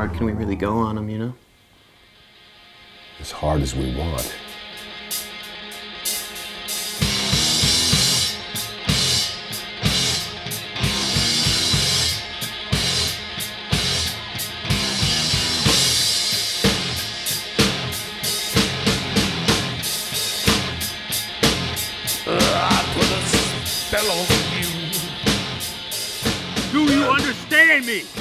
hard can we really go on them, you know? As hard as we want. I put a spell on you. Do you understand me?